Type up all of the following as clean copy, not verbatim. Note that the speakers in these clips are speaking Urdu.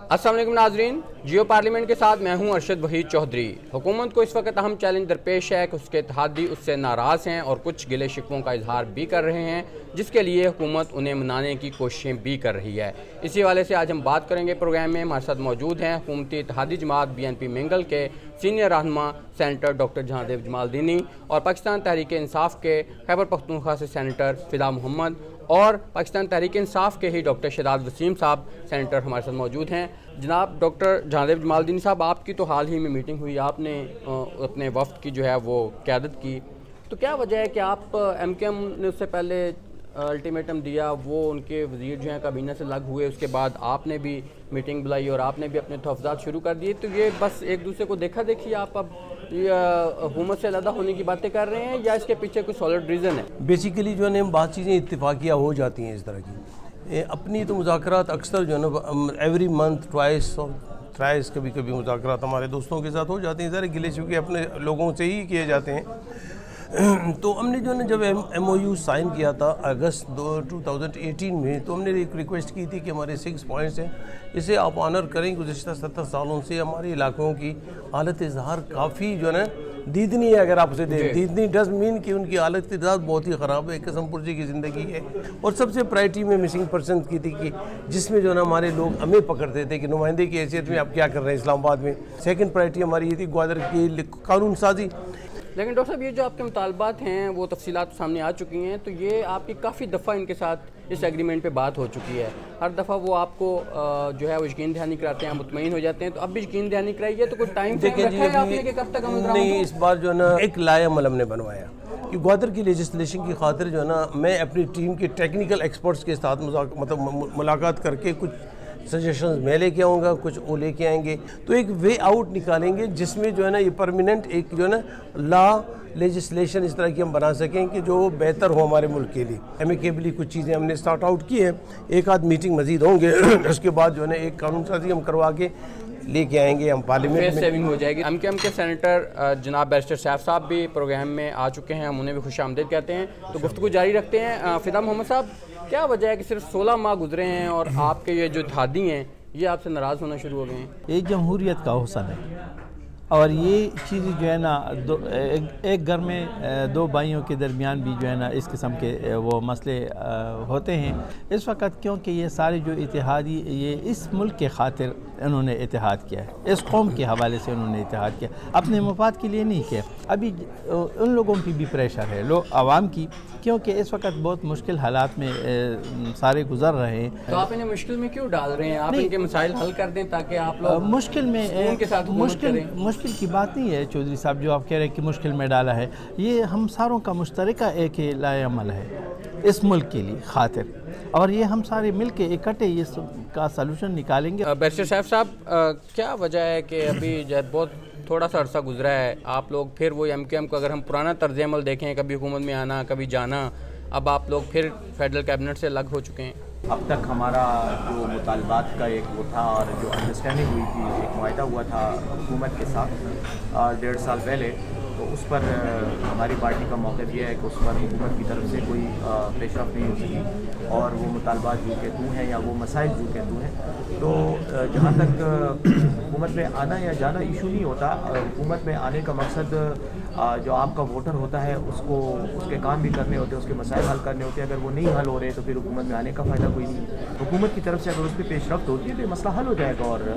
अस्सलाम वालेकुम नाजरीन, जियो पार्लियामेंट के साथ मैं हूं अरशद वहीद चौधरी। हुकूमत को इस वक्त अहम चैलेंज दरपेश है कि उसके इत्तेहादी उससे नाराज़ हैं और कुछ गिले शिकवों का इजहार भी कर रहे हैं, जिसके लिए हुकूमत उन्हें मनाने की कोशिशें भी कर रही है। इसी हवाले से आज हम बात करेंगे। प्रोग्राम में हमारे साथ मौजूद हैं हुकूमती इत्तेहादी जमात BNP मिंगल के सीनियर रहनुमा सेनेटर डॉक्टर जहांजेब जमालदीनी और पाकिस्तान तहरीक इंसाफ के खैबर पख्तूनख्वा से सेनेटर फ़िदा मोहम्मद और पाकिस्तान तहरीक इंसाफ के ही डॉक्टर शहजाद वसीम साहब सेनेटर हमारे साथ मौजूद हैं। जनाब डॉक्टर जहांजेब जमालदीनी साहब, आपकी तो हाल ही में मीटिंग हुई, आपने अपने वफ्द की जो है वो क़यादत की, तो क्या वजह है कि आप MKM ने उससे पहले अल्टीमेटम दिया, वो उनके वज़ीर जो हैं काबीना से लग हुए, उसके बाद आपने भी मीटिंग बुलाई और आपने भी अपने तहफ़्फ़ुज़ात शुरू कर दिए, तो ये बस एक दूसरे को देखा देखी आप अब हुकूमत से अलग होने की बातें कर रहे हैं या इसके पीछे कोई सॉलिड रीज़न है? बेसिकली जो है ना बहुत चीज़ें इत्तेफाकिया हो जाती हैं इस तरह की। अपनी तो मुज़ाकरात अक्सर जो है ना एवरी मंथ ट्राइस कभी कभी मुज़ाकरात हमारे दोस्तों के साथ हो जाते हैं, ज़रा गिले शिकवे अपने लोगों से ही किए जाते हैं। तो हमने जो है ना जब MOU साइन किया था अगस्त 2018 में, तो हमने एक रिक्वेस्ट की थी कि हमारे 6 पॉइंट्स हैं, इसे आप ऑनर करें। गुज़श्ता 70 सालों से हमारे इलाकों की हालत इज़हार काफ़ी जो है ना दीदनी है। अगर आप उसे दें, दीदनी डज मीन कि उनकी हालत इज़हार बहुत ही ख़राब है, एक किस्म पुरजी की ज़िंदगी है। और सबसे प्रायोरिटी में मिसिंग पर्सन की थी कि जिसमें जो है ना हमारे लोग हमें पकड़ते थे कि नुमाइंदे की हैसियत में आप क्या कर रहे हैं इस्लामाबाद में। सेकंड प्रायोरिटी हमारी ये थी ग्वादर की कानून साजी। लेकिन डॉक्टर साहब, ये जो आपके मुतालबात हैं वो तफसीलात सामने आ चुकी हैं, तो ये आपकी काफ़ी दफ़ा इनके साथ इस एग्रीमेंट पे बात हो चुकी है। हर दफ़ा वो आपको जो है वो यकीन दहानी कराते हैं, मुतमईन हो जाते हैं, तो अब भी यकीन दहानी कराइए, तो कुछ टाइम फ्रेम रखा है आपने कि कब तक अमल दरामद हो? नहीं, इस बार जो है ना एक लायामल हमने बनवाया कि ग्वादर की लेजिस्लेशन की खातिर जो है ना मैं अपनी टीम के टेक्निकल एक्सपर्ट्स के साथ मुलाकात करके कुछ सजेशंस मैं लेके आऊँगा, कुछ वो लेके आएंगे, तो एक वे आउट निकालेंगे जिसमें जो है ना ये परमानेंट एक जो है ना लॉ लेजिस्लेशन इस तरह की हम बना सकें कि जो बेहतर हो हमारे मुल्क के लिए। एमिकेबली कुछ चीज़ें हमने स्टार्ट आउट की हैं, एक आध मीटिंग मजीद होंगे उसके बाद जो है ना एक कानून साजी हम करवा के लेके आएंगे, हम पार्लियामेंट में सेविंग हो जाएगी। MKM के सेनेटर जनाब बैरिस्टर सैफ साहब भी प्रोग्राम में आ चुके हैं, हम उन्हें भी खुश आमदीद कहते हैं, तो गुफ्तगू जारी रखते हैं। फ़िदा मोहम्मद साहब, क्या वजह है कि सिर्फ 16 माह गुजरे हैं और आपके ये जो इत्तेहादी हैं ये आपसे नाराज़ होना शुरू हो गए हैं? ये जमहूरियत का हुस्न है और ये चीज़ जो है ना एक घर में 2 भाइयों के दरमियान भी जो है ना इस किस्म के वो मसले होते हैं इस वक्त, क्योंकि ये सारे जो इत्तेहादी ये इस मुल्क के खातिर इन्होंने इत्तेहाद किया है, इस कौम के हवाले से उन्होंने इत्तेहाद किया, अपने मफाद के लिए नहीं किया। अभी उन लोगों की भी प्रेशर है, लोग आवाम की, क्योंकि इस वक्त बहुत मुश्किल हालात में सारे गुजर रहे हैं। तो आप इन्हें मुश्किल में क्यों डाल रहे हैं? आप इनके मसाइल हल कर दें ताकि आप लोग मुश्किल में उनके साथ मुश्किल की बात नहीं है चौधरी साहब, जो आप कह रहे हैं कि मुश्किल में डाला है, ये हम सारों का मुश्तरका एक लाएअमल है इस मुल्क के लिए खातिर, और ये हम सारे मिल के इकट्ठे ये का सलूशन निकालेंगे। बैरिस्टर साहब, क्या वजह है कि अभी बहुत थोड़ा सा अरसा गुजरा है, आप लोग फिर वो MKM को अगर हम पुराना तर्ज अमल देखें, कभी हुकूमत में आना कभी जाना, अब आप लोग फिर फेडरल कैबिनेट से अलग हो चुके हैं? अब तक हमारा जो मुतालबात का एक वो था और जो अंडरस्टैंडिंग हुई थी, एक मुआहदा हुआ था हुकूमत के साथ 1.5 साल पहले, तो उस पर हमारी पार्टी का मौक़िफ़ ये है कि उस पर हुकूमत की तरफ से कोई पेशरफ नहीं हो सकी और वो मुतालबात जो के तू हैं या वो मसाइल जो के तू हैं। तो जहाँ तक हुकूमत में आना या जाना इशू नहीं होता, हुकूमत में आने का मकसद जो आपका वोटर होता है उसको उसके काम भी करने होते हैं, उसके मसाइल हल करने होते हैं। अगर वो नहीं हल हो रहे तो फिर हुकूमत में आने का फ़ायदा कोई नहीं। हुकूमत की तरफ से अगर उस पर पेशरफ्त होती है तो मसला हल हो जाएगा और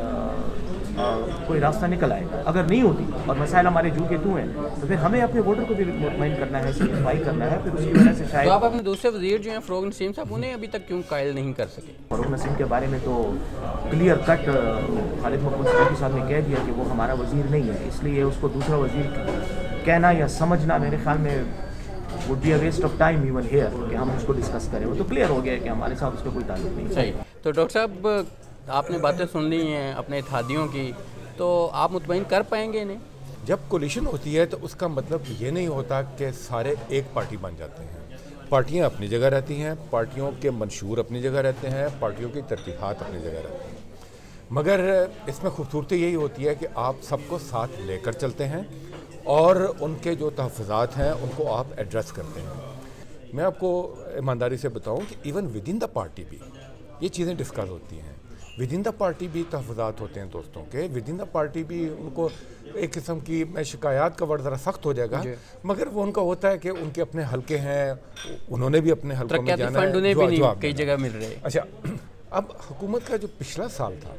कोई रास्ता निकल आएगा। अगर नहीं होती और मसाइल हमारे जू के तू हैं तो फिर हमें अपने वोटर को भी मुतमईन करना है, सेटिस्फाई करना है, फिर उसकी वजह से शायद। तो आप अपने दूसरे वज़ीर जो हैं फ़रोग़ नसीम साहब, उन्हें अभी तक क्यों कायल नहीं कर सके? फ़रोग़ नसीम के बारे में तो क्लियर कट खालिद महमूद सिद्दीकी साहब ने कह दिया कि वो हमारा वज़ीर नहीं है, इसलिए उसको दूसरा वज़ीर कहना या समझना मेरे ख्याल में would be a waste of time even here कि हम उसको डिस्कस करें। वो तो क्लियर हो गया है कि हमारे साथ उसका कोई ताल्लुक नहीं। सही। तो डॉक्टर साहब, आपने बातें सुन ली हैं अपने इत्तेहादियों की, तो आप मुतमईन कर पाएंगे इन्हें? जब कोलिशन होती है तो उसका मतलब ये नहीं होता कि सारे एक पार्टी बन जाते हैं। पार्टियां अपनी जगह रहती हैं, पार्टियों के मंशूर अपनी जगह रहते हैं, पार्टियों की तरजीहात अपनी जगह रहती हैं, मगर इसमें खूबसूरती यही होती है कि आप सबको साथ लेकर चलते हैं और उनके जो तहफ़्फ़ुज़ात हैं उनको आप एड्रेस करते हैं। मैं आपको ईमानदारी से बताऊं कि even within the party भी ये चीज़ें डिस्कस होती हैं। ود ان دا پارٹی بھی تحفظات ہوتے ہیں دوستوں کے, ود ان دا پارٹی بھی ان کو ایک قسم کی, میں شکایات کا ورڈ ذرا سخت ہو جائے گا, مگر وہ ان کا ہوتا ہے کہ ان کے اپنے حلقے ہیں, انہوں نے بھی اپنے حلقوں میں جانا ہے, کئی جگہ مل رہے. اچھا, اب حکومت کا جو پچھلا سال تھا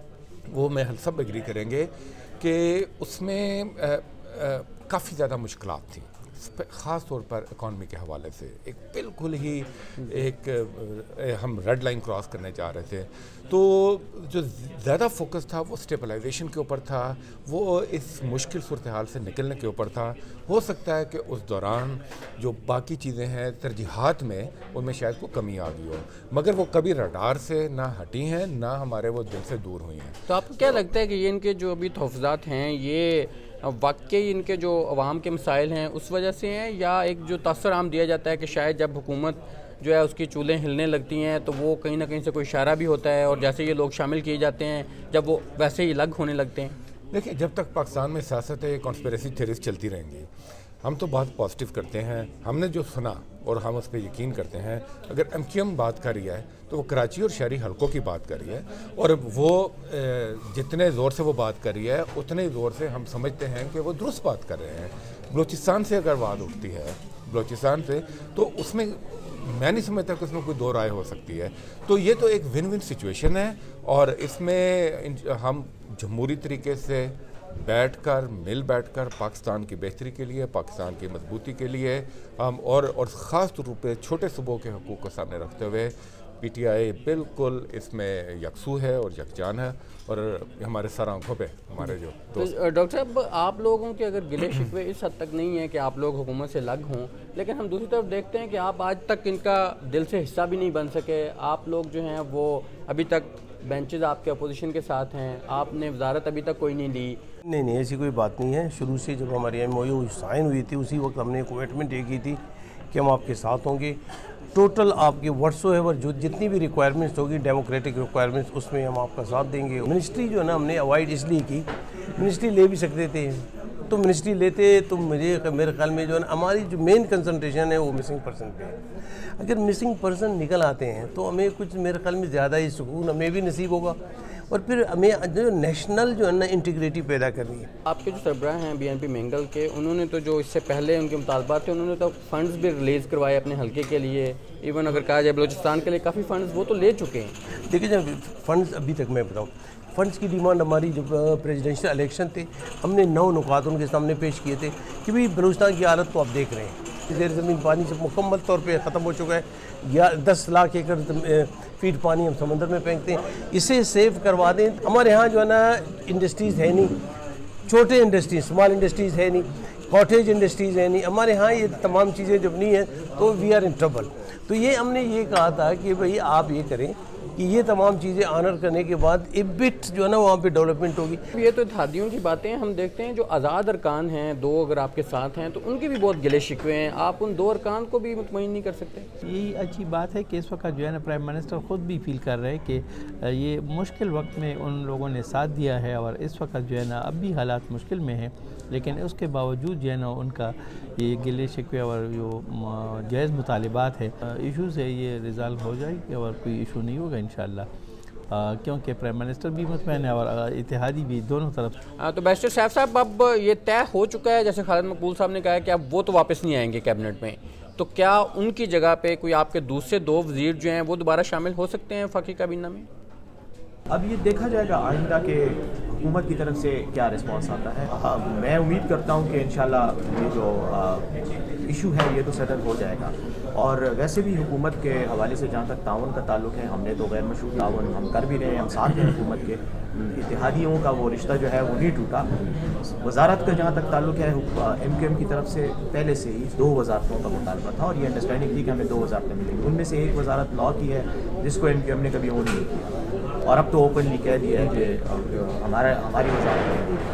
وہ میں سب ایگری کریں گے کہ اس میں کافی زیادہ مشکلات تھیں, خاص طور پر اکانومی کے حوالے سے. ایک بالکل ہی ایک ہم ریڈ لائن کراس کرنے جا رہے تھے, تو جو زیادہ فوکس تھا وہ اسٹیبلائزیشن کے اوپر تھا, وہ اس مشکل صورتحال سے نکلنے کے اوپر تھا. ہو سکتا ہے کہ اس دوران جو باقی چیزیں ہیں ترجیحات میں, ان میں شاید کوئی کمی آ گئی ہو, مگر وہ کبھی رڈار سے نہ ہٹی ہیں نہ ہمارے وہ دل سے دور ہوئی ہیں. تو آپ کو کیا لگتا ہے کہ یہ ان کے جو ابھی تحفظات ہیں یہ واقعی ان کے جو عوام کے مسائل ہیں اس وجہ سے ہیں, یا ایک جو تاثر عام دیا جاتا ہے کہ شاید جب حکومت جو ہے اس کی چولیں ہلنے لگتی ہیں تو وہ کہیں نہ کہیں سے کوئی اشارہ بھی ہوتا ہے, اور جیسے یہ لوگ شامل کیے جاتے ہیں جب وہ ویسے ہی الگ ہونے لگتے ہیں؟ دیکھیں, جب تک پاکستان میں سیاست ہے, کانسپیریسی تھیریز چلتی رہیں گی. ہم تو بہت پازیٹیو کرتے ہیں, ہم نے جو سنا اور ہم اس پہ یقین کرتے ہیں. اگر ایم کیو ایم بات کر رہی ہے تو وہ کراچی اور شہری حلقوں کی بات کر رہی ہے, اور وہ جتنے زور سے وہ بات کر رہی ہے اتنے زور سے ہم سمجھتے ہیں کہ وہ درست بات کر رہے ہیں. بلوچستان سے اگر بات اٹھتی ہے, بلوچستان سے, تو اس میں میں نہیں سمجھتا کہ اس میں کوئی دو رائے ہو سکتی ہے. تو یہ تو ایک ون ون سچویشن ہے, اور اس میں ہم جمہوری طریقے سے بیٹھ کر پاکستان کی بہتری کے لیے, پاکستان کی مضبوطی کے لیے ہم اور خاص طور پہ چھوٹے صوبوں کے حقوق کو سامنے رکھتے ہوئے پی ٹی آئی بالکل اس میں یکسو ہے اور یکجان ہے, اور ہمارے سر آنکھوں پہ ہمارے جو ڈاکٹر صاحب, آپ لوگوں کے اگر گلے شکوے اس حد تک نہیں ہیں کہ آپ لوگ حکومت سے الگ ہوں, لیکن ہم دوسری طرف دیکھتے ہیں کہ آپ آج تک ان کا دل سے حصہ بھی نہیں بن سکے. آپ لوگ جو ہیں وہ ابھی تک بینچز آپ کے اپوزیشن کے ساتھ ہیں, آپ نے وزارت ابھی تک کوئی نہیں لی. نہیں, ایسی کوئی بات نہیں ہے. شروع سے جب ہماری ایم او یو سائن ہوئی تھی اسی وقت ہم نے کمٹمنٹ یہ کی تھی کہ ہم آپ کے ساتھ ہوں گے. ٹوٹل آپ کے واٹسو ایور جو جتنی بھی ریکوائرمنٹس ہوگی, ڈیموکریٹک ریکوائرمنٹس, اس میں ہم آپ کا ساتھ دیں گے. منسٹری جو ہے نا ہم نے اوائڈ اس لیے کی, منسٹری لے بھی سکتے تھے تو منسٹری لیتے تو میرے خیال میں جو ہے نا ہماری جو مین کنسنٹریشن ہے وہ مسنگ پرسن پہ ہے. اگر مسنگ پرسن نکل آتے ہیں تو ہمیں کچھ میرے خیال میں زیادہ ہی سکون ہمیں بھی نصیب ہوگا, اور پھر ہمیں جو نیشنل جو ہے نا انٹیگریٹی پیدا کرنی ہے. آپ کے جو سربراہ ہیں بی این پی مینگل کے, انہوں نے تو جو اس سے پہلے ان کے مطالبات تھے, انہوں نے تو فنڈز بھی ریلیز کروائے اپنے حلقے کے لیے. ایون اگر کہا جائے بلوچستان کے لیے کافی فنڈز وہ تو لے چکے ہیں. دیکھیں جب فنڈز ابھی تک میں بتاؤں, فنڈز کی ڈیمانڈ ہماری جب پریزیڈنشل الیکشن تھے ہم نے 9 نکات ان کے سامنے پیش کیے تھے کہ بھئی بلوچستان کی حالت تو آپ دیکھ رہے ہیں, زیر زمین پانی سے مکمل طور پہ ختم ہو چکا ہے. 10 لاکھ ایکڑ فیٹ پانی ہم سمندر میں پھینکتے ہیں, اسے سیو کروا دیں. ہمارے ہاں جو ہے نا انڈسٹریز ہے نہیں, چھوٹے انڈسٹریز, اسمال انڈسٹریز ہے نہیں, کاٹیج انڈسٹریز ہے نہیں. ہمارے ہاں یہ تمام چیزیں جب نہیں ہیں تو وی آر ان ٹربل. تو یہ ہم نے یہ کہا تھا کہ بھئی آپ یہ کریں کہ یہ تمام چیزیں آنر کرنے کے بعد ایک بٹ جو ہے نا وہاں پہ ڈیولپمنٹ ہوگی. یہ تو اتحادیوں کی باتیں ہم دیکھتے ہیں, جو آزاد ارکان ہیں 2 اگر آپ کے ساتھ ہیں تو ان کے بھی بہت گلے شکوے ہیں, آپ ان 2 ارکان کو بھی مطمئن نہیں کر سکتے. یہی اچھی بات ہے کہ اس وقت جو ہے نا پرائم منسٹر خود بھی فیل کر رہے ہیں کہ یہ مشکل وقت میں ان لوگوں نے ساتھ دیا ہے, اور اس وقت جو ہے نا اب بھی حالات مشکل میں ہیں, لیکن اس کے باوجود جو ہے نا ان کا یہ گلے شکوے اور جو جائز مطالبات ہے, ایشوز ہے, یہ ریزالو ہو جائے گی اور کوئی ایشو نہیں ہوگا انشاءاللہ, کیونکہ پرائم منسٹر بھی مطمئن ہے اور اتحادی بھی, دونوں طرف. تو بیرسٹر سیف صاحب, اب یہ طے ہو چکا ہے جیسے خالد مقبول صاحب نے کہا ہے کہ اب وہ تو واپس نہیں آئیں گے کیبنٹ میں, تو کیا ان کی جگہ پہ کوئی آپ کے دوسرے 2 وزیر جو ہیں وہ دوبارہ شامل ہو سکتے ہیں وفاقی کابینہ میں؟ اب یہ دیکھا جائے گا آئندہ کہ حکومت کی طرف سے کیا رسپانس آتا ہے. میں امید کرتا ہوں کہ انشاءاللہ یہ جو ایشو ہے یہ تو سیٹل ہو جائے گا. اور ویسے بھی حکومت کے حوالے سے جہاں تک تعاون کا تعلق ہے, ہم نے تو غیر مشروط تعاون ہم کر بھی رہے ہیں, ہم ساتھ ہیں حکومت کے. اتحادیوں کا وہ رشتہ جو ہے وہ نہیں ٹوٹا. وزارت کا جہاں تک تعلق ہے, ایم کیو ایم کی طرف سے پہلے سے ہی 2 وزارتوں کا مطالبہ تھا, اور یہ انڈرسٹینڈنگ تھی کہ ہمیں 2 وزارتیں ملیں گی. ان میں سے ایک وزارت لاء کی ہے جس کو ایم کیو ایم نے کبھی وہ نہیں کیا, اور اب تو اوپنلی کہہ دیا ہے کہ ہماری وزارت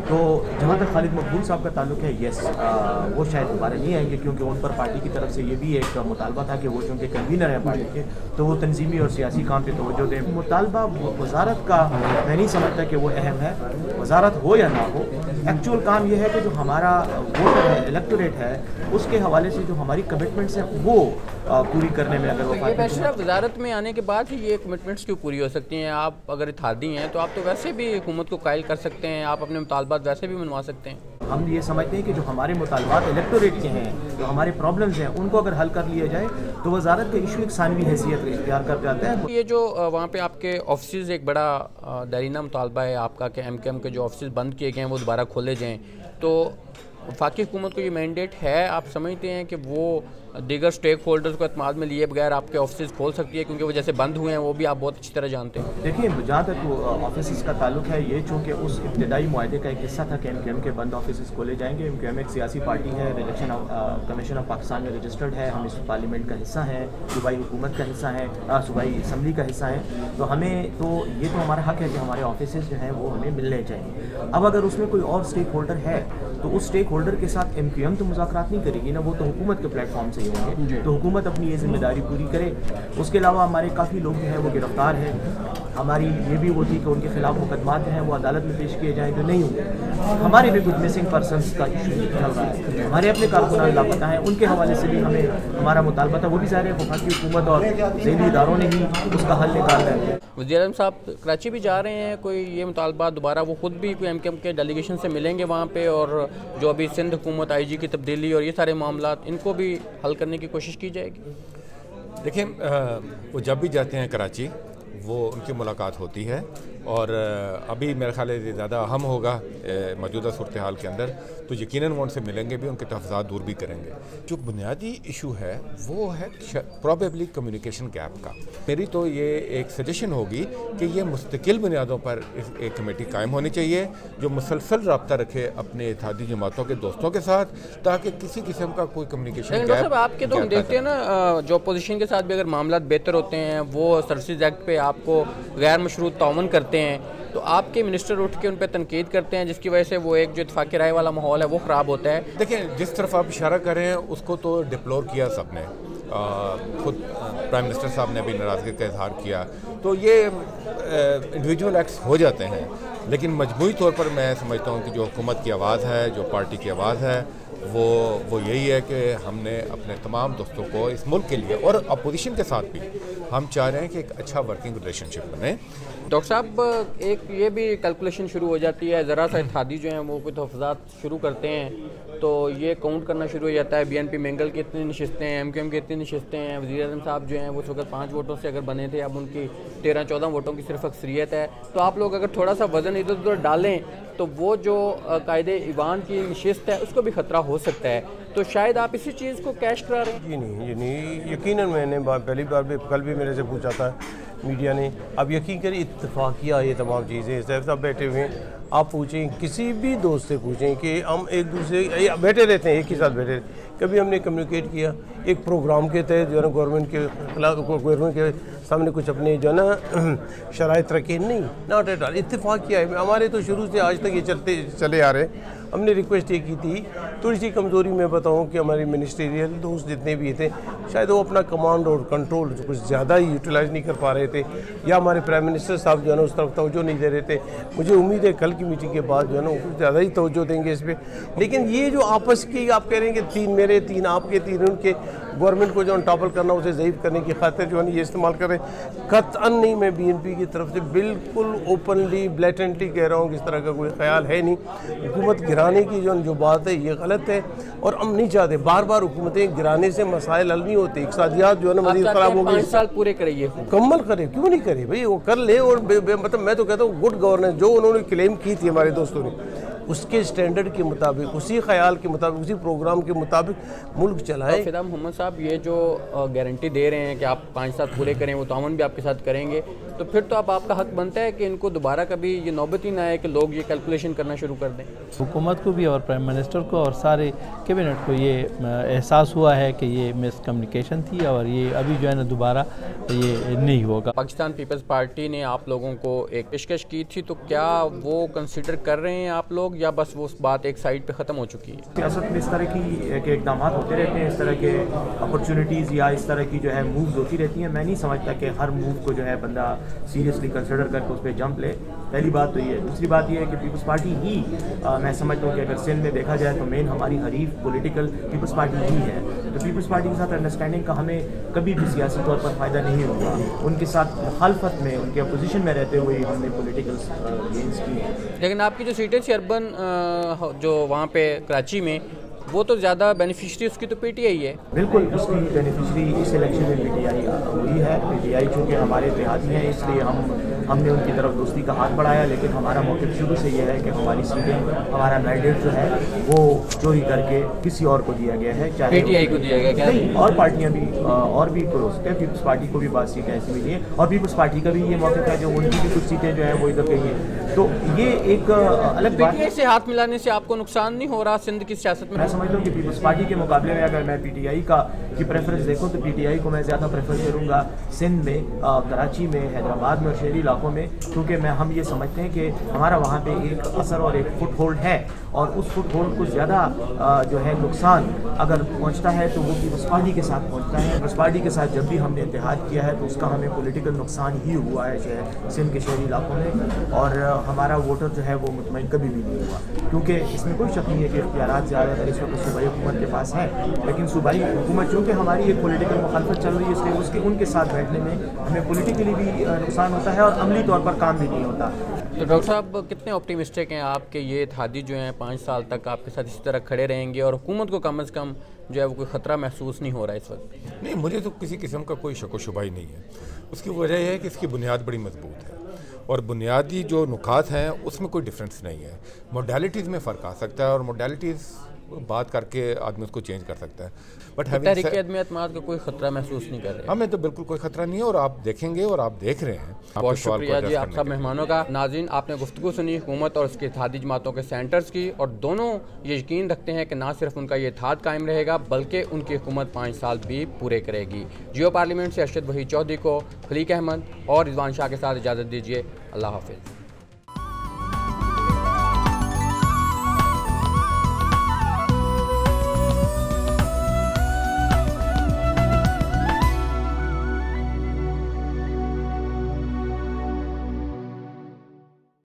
تو جہاں تک خالد مقبول صاحب کا تعلق ہے، یس وہ شاید دوبارہ نہیں آئیں گے، کیونکہ ان پر پارٹی کی طرف سے یہ بھی ایک مطالبہ تھا کہ وہ چونکہ کنوینر ہیں پارٹی کے تو وہ تنظیمی اور سیاسی کام پہ توجہ دیں۔ مطالبہ وزارت کا میں نہیں سمجھتا کہ وہ اہم ہے، وزارت ہو یا نہ ہو، ایکچوئل کام یہ ہے کہ جو ہمارا ووٹر ہے، الیکٹوریٹ ہے، اس کے حوالے سے جو ہماری کمٹمنٹس ہیں وہ پوری کرنے میں اگر وہ وزارت میں آنے کے بعد ہی یہ کمٹمنٹس کیوں پوری ہو سکتی ہیں؟ آپ اگر اتحادی ہیں تو آپ تو ویسے بھی حکومت کو قائل کر سکتے ہیں، آپ اپنے مطالبات ویسے بھی منوا سکتے ہیں۔ ہم یہ سمجھتے ہیں کہ جو ہمارے مطالبات الیکٹوریٹ کے ہیں، جو ہمارے پرابلمز ہیں، ان کو اگر حل کر لیا جائے تو وزارت کا ایشو ایک ثانوی حیثیت اختیار کر جاتا ہے۔ یہ جو وہاں پہ آپ کے آفیسز، ایک بڑا دیرینہ مطالبہ ہے آپ کا کہ ایم کے ایم کے جو آفیسز بند کیے گئے ہیں وہ دوبارہ کھولے جائیں، تو وفاقی حکومت کو یہ مینڈیٹ ہے؟ آپ سمجھتے ہیں کہ وہ دیگر سٹیک ہولڈرز کو اعتماد میں لیے بغیر آپ کے آفیسز کھول سکتی ہے؟ کیونکہ وہ جیسے بند ہوئے ہیں وہ بھی آپ بہت اچھی طرح جانتے ہیں۔ دیکھیں، جہاں تک آفیسز کا تعلق ہے، یہ چونکہ اس ابتدائی معاہدے کا ایک حصہ تھا کہ ایم کے ایم کے بند آفیسز کھولے جائیں گے۔ ایم کے ایم ایک سیاسی پارٹی ہے، الیکشن کمیشن آف پاکستان میں رجسٹرڈ ہے، ہم اس پارلیمنٹ کا حصہ ہیں، صوبائی حکومت کا حصہ ہیں، صوبائی اسمبلی کا حصہ ہیں، تو ہمیں تو یہ تو ہمارا حق ہے کہ ہمارے آفیسز جو ہیں وہ ہمیں ملنے چاہیے۔ اب اگر اس میں کوئی اور اسٹیک ہولڈر ہے تو اس اسٹیک ہولڈر کے ساتھ ایم کیو ایم تو مذاکرات نہیں کرے گی نا، وہ تو حکومت کے پلیٹ فارم سے ہی ہوں گے، تو حکومت اپنی یہ ذمہ داری پوری کرے۔ اس کے علاوہ ہمارے کافی لوگ جو ہیں وہ گرفتار ہیں، ہماری یہ بھی وہ تھی کہ ان کے خلاف مقدمات جو ہیں وہ عدالت میں پیش کیے جائیں، جو نہیں ہوئے۔ ہمارے بھی کچھ مسنگ پرسنس کا ایشو چل رہا ہے، ہمارے اپنے کارکنان لاپتہ ہیں، ان کے حوالے سے بھی ہمیں ہمارا مطالبہ تھا، وہ بھی ظاہر ہے وفاقی حکومت اور ذیلی اداروں نے ہی اس کا حل نکالا ہے۔ وزیر اعظم صاحب کراچی بھی جا رہے ہیں، کوئی یہ مطالبہ دوبارہ وہ خود بھی کوئی ایم کے ایم کے ڈیلیگیشن سے ملیں گے وہاں پہ، اور جو ابھی سندھ حکومت آئی جی کی تبدیلی اور یہ سارے معاملات ان کو بھی حل کرنے کی کوشش کی جائے گی؟ دیکھیں، وہ جب بھی جاتے ہیں کراچی وہ ان کی ملاقات ہوتی ہے، اور ابھی میرا خیال ہے زیادہ اہم ہوگا موجودہ صورتحال کے اندر، تو یقیناً وہ ان سے ملیں گے بھی، ان کے تحفظات دور بھی کریں گے۔ جو بنیادی ایشو ہے وہ ہے پروبیبلی کمیونیکیشن گیپ کا۔ میری تو یہ ایک سجیشن ہوگی کہ یہ مستقل بنیادوں پر ایک کمیٹی قائم ہونی چاہیے جو مسلسل رابطہ رکھے اپنے اتحادی جماعتوں کے دوستوں کے ساتھ، تاکہ کسی قسم کا کوئی کمیونیکیشن گیپ۔ آپ کے تو ہم دیکھتے ہیں نا، جو اپوزیشن کے ساتھ بھی اگر معاملات بہتر ہوتے ہیں وہ سروسز ایکٹ پہ آپ کو غیر مشروط تعاون کرتے ہیں، تو آپ کے منسٹر اٹھ کے ان پہ تنقید کرتے ہیں، جس کی وجہ سے وہ ایک جو اتفاقی رائے والا ماحول ہے وہ خراب ہوتا ہے۔ دیکھیں، جس طرف آپ اشارہ کر رہے ہیں اس کو تو ڈپلور کیا سب نے، خود پرائم منسٹر صاحب نے بھی ناراضگی کا اظہار کیا، تو یہ انڈیویجول ایکٹس ہو جاتے ہیں، لیکن مجموعی طور پر میں سمجھتا ہوں کہ جو حکومت کی آواز ہے، جو پارٹی کی آواز ہے، وہ یہی ہے کہ ہم نے اپنے تمام دوستوں کو اس ملک کے لیے اور اپوزیشن کے ساتھ بھی ہم چاہ رہے ہیں کہ ایک اچھا ورکنگ ریلیشن شپ بنے۔ ڈاکٹر صاحب، ایک یہ بھی کیلکولیشن شروع ہو جاتی ہے، ذرا سا اتحادی جو ہیں وہ کوئی تحفظات شروع کرتے ہیں تو یہ کاؤنٹ کرنا شروع ہو جاتا ہے، بی این پی مینگل کی اتنی نشستیں ہیں، ایم کیو ایم کی اتنی نشستیں ہیں، وزیر اعظم صاحب جو ہیں وہ اس وقت 5 ووٹوں سے اگر بنے تھے، اب ان کی 13-14 ووٹوں کی صرف اکثریت ہے، تو آپ لوگ اگر تھوڑا سا وزن ادھر ادھر ڈالیں تو وہ جو قائد ایوان کی نشست ہے اس کو بھی خطرہ ہو سکتا ہے، تو شاید آپ اسی چیز کو کیش کرا رہے ہیں۔ جی نہیں، یقیناً میں نے پہلی بار بھی کل بھی میرے سے پوچھا تھا میڈیا نے، اب یقین کریں اتفاقیہ یہ تمام چیزیں، سیف صاحب بیٹھے ہوئے ہیں، آپ پوچھیں کسی بھی دوست سے پوچھیں کہ ہم ایک دوسرے بیٹھے رہتے ہیں، ایک ہی ساتھ بیٹھے رہتے ہیں، کبھی ہم نے کمیونیکیٹ کیا ایک پروگرام کے تحت جو ہے نا گورنمنٹ کے خلاف، گورنمنٹ کے سامنے کچھ اپنے جو ہے نا شرائط رکھے؟ نہیں، ناٹ ایٹ آل۔ اتفاق کیا ہے، ہمارے تو شروع سے آج تک یہ چلے آ رہے ہیں۔ ہم نے ریکویسٹ یہ کی تھی، تھوڑی سی کمزوری میں بتاؤں کہ ہماری منسٹریل دوست جتنے بھی تھے شاید وہ اپنا کمانڈ اور کنٹرول کچھ زیادہ ہی یوٹیلائز نہیں کر پا رہے تھے، یا ہمارے پرائم منسٹر صاحب جو ہے نا اس طرف توجہ نہیں دے رہے تھے۔ مجھے امید ہے کل کی میٹنگ کے بعد جو ہے نا وہ کچھ زیادہ ہی توجہ دیں گے اس پہ، لیکن یہ جو آپس کی آپ کہہ رہے ہیں کہ 3 میرے 3 آپ کے 3 ان کے، گورنمنٹ کو جو ہے ٹاپل کرنا، اسے ضعیف کرنے کی خاطر جو ہے نا یہ استعمال کر رہے ہیں، قطعاً نہیں۔ میں بی این پی کی طرف سے بالکل اوپنلی بلیٹنٹلی کہہ رہا ہوں کہ اس طرح کا کوئی خیال ہے نہیں۔ حکومت گرانے کی جو بات ہے یہ غلط ہے، اور ہم نہیں چاہتے بار بار حکومتیں گرانے سے مسائل حل نہیں ہوتے، اقتصادیات جو ہے نا مزید خراب ہو گئی۔ 5 سال پورے کریں، مکمل کرے، کیوں نہیں کرے بھائی، وہ کر لے، اور مطلب میں تو کہتا ہوں گڈ گورننس جو انہوں نے کلیم کی تھی ہمارے دوستوں نے، اس کے سٹینڈرڈ کے مطابق، اسی خیال کے مطابق، اسی پروگرام کے مطابق ملک چلائے۔ فدا محمد صاحب یہ جو گارنٹی دے رہے ہیں کہ آپ 5 سال پورے کریں، وہ تعاون بھی آپ کے ساتھ کریں گے، تو پھر تو آپ کا حق بنتا ہے کہ ان کو دوبارہ کبھی یہ نوبت ہی نہ آئے کہ لوگ یہ کیلکولیشن کرنا شروع کر دیں۔ حکومت کو بھی اور پرائم منسٹر کو اور سارے کیبنٹ کو یہ احساس ہوا ہے کہ یہ مس کمیونیکیشن تھی، اور یہ ابھی جو ہے نا دوبارہ یہ نہیں ہوگا۔ پاکستان پیپلز پارٹی نے آپ لوگوں کو ایک پیشکش کی تھی، تو کیا وہ کنسیڈر کر رہے ہیں آپ لوگ، یا بس وہ بات ایک سائڈ پہ ختم ہو چکی ہے؟ سیاست میں اس طرح کے اقدامات ہوتے رہتے ہیں، اس طرح کے اپرچونیٹیز یا اس طرح کی جو ہے مووز ہوتی رہتی ہیں. میں نہیں سمجھتا کہ ہر موو کو جو ہے بندہ سیریسلی کنسیڈر کر کے اس پہ جمپ لے. پہلی بات تو یہ. دوسری بات یہ ہے کہ پیپلز پارٹی ہی میں سمجھتا ہوں کہ اگر سندھ میں دیکھا جائے تو مین ہماری حریف پولیٹیکل پیپلز پارٹی ہی ہے. تو پیپلز پارٹی کے ساتھ انڈرسٹینڈنگ کا ہمیں کبھی بھی سیاسی طور پر فائدہ نہیں ہوگا. ان کے ساتھ مخالفت میں، ان کے اپوزیشن میں رہتے ہوئے ہم نے پولیٹیکل گینز کی. لیکن آپ کی جو سیٹیں تھی اربن جو وہاں پہ کراچی میں، وہ تو زیادہ بینیفیشری اس کی تو پی ٹی آئی ہے. بالکل اس کی بینیفیشری اس الیکشن میں پی ٹی آئی ہوئی ہے. پی ٹی آئی چونکہ ہمارے اتحادی ہیں اس لیے ہم نے ان کی طرف دوستی کا ہاتھ بڑھایا، لیکن ہمارا موقف شروع سے یہ ہے کہ ہماری سیٹیں، ہمارا مینڈیٹ جو ہے وہ چوری کر کے کسی اور کو دیا گیا ہے، چاہے پی ٹی آئی کو دیا گیا. نہیں، اور پارٹیاں بھی اور بھی ہو سکتے ہیں. پیپلز پارٹی کو بھی بعض سیٹیں ایسی ملی ہیں اور پیپلز پارٹی کا بھی یہ موقف ہے جو ان کی بھی کچھ سیٹیں جو ہیں وہ ادھر گئی ہیں. تو یہ ایک الگ پی ٹی آئی سے ہاتھ ملانے سے آپ کو نقصان نہیں ہو رہا سندھ کی سیاست میں؟ میں سمجھتا ہوں کہ پیپلز پارٹی کے مقابلے میں اگر میں پی ٹی آئی کی پریفرنس دیکھوں تو پی ٹی آئی کو میں زیادہ پریفر کروں گا سندھ میں، کراچی میں، حیدرآباد میں اور شہری علاقوں میں، کیونکہ ہم یہ سمجھتے ہیں کہ ہمارا وہاں پہ ایک اثر اور ایک فٹ ہولڈ ہے، اور اس فٹ ہولڈ کو زیادہ جو ہے نقصان اگر پہنچتا ہے تو وہ پیپلز پارٹی کے ساتھ پہنچتا ہے. پیپلز پارٹی کے ساتھ جب بھی ہم نے اتحاد کیا ہے تو اس کا ہمیں پولیٹیکل نقصان ہی ہوا ہے سندھ کے شہری علاقوں میں، اور ہمارا ووٹر جو ہے وہ مطمئن کبھی بھی نہیں ہوا. کیونکہ اس میں کوئی شک نہیں ہے کہ اختیارات زیادہ تر اس وقت صوبائی حکومت کے پاس ہیں، لیکن صوبائی حکومت چونکہ ہماری ایک پولیٹیکل مخالفت چل رہی ہے، اس لیے اس کے ان کے ساتھ بیٹھنے میں ہمیں پولیٹیکلی بھی نقصان ہوتا ہے اور عملی طور پر کام بھی نہیں ہوتا. تو ڈاکٹر صاحب کتنے آپٹیمسٹک ہیں آپ کے یہ اتحادی جو ہیں 5 سال تک آپ کے ساتھ اسی طرح کھڑے رہیں گے اور حکومت کو کم از کم جو ہے وہ کوئی خطرہ محسوس نہیں ہو رہا اس وقت؟ نہیں، مجھے تو کسی قسم کا کوئی شک و شبہ ہی نہیں ہے. اس کی وجہ یہ ہے کہ اس کی بنیاد بڑی مضبوط ہے اور بنیادی جو نکات ہیں اس میں کوئی ڈفرینس نہیں ہے. موڈیلٹیز میں فرق آ سکتا ہے اور موڈیلٹیز بات کر کے آدمی اس کو چینج کر سکتا ہے، بٹ تحریک عدم اعتماد کا کوئی خطرہ محسوس نہیں کر رہے؟ ہمیں تو بالکل کوئی خطرہ نہیں ہے اور آپ دیکھیں گے اور آپ دیکھ رہے ہیں. بہت شکریہ جی آپ سب مہمانوں کا. ناظرین، آپ نے گفتگو سنی حکومت اور اس کے اتحادی جماعتوں کے سینٹرز کی، اور دونوں یہ یقین رکھتے ہیں کہ نہ صرف ان کا یہ اتحاد قائم رہے گا بلکہ ان کی حکومت 5 سال بھی پورے کرے گی. جیو پارلیمنٹ سے ارشد وحید چودھری کو، خلیق احمد اور رضوان شاہ کے ساتھ اجازت دیجیے. اللہ حافظ.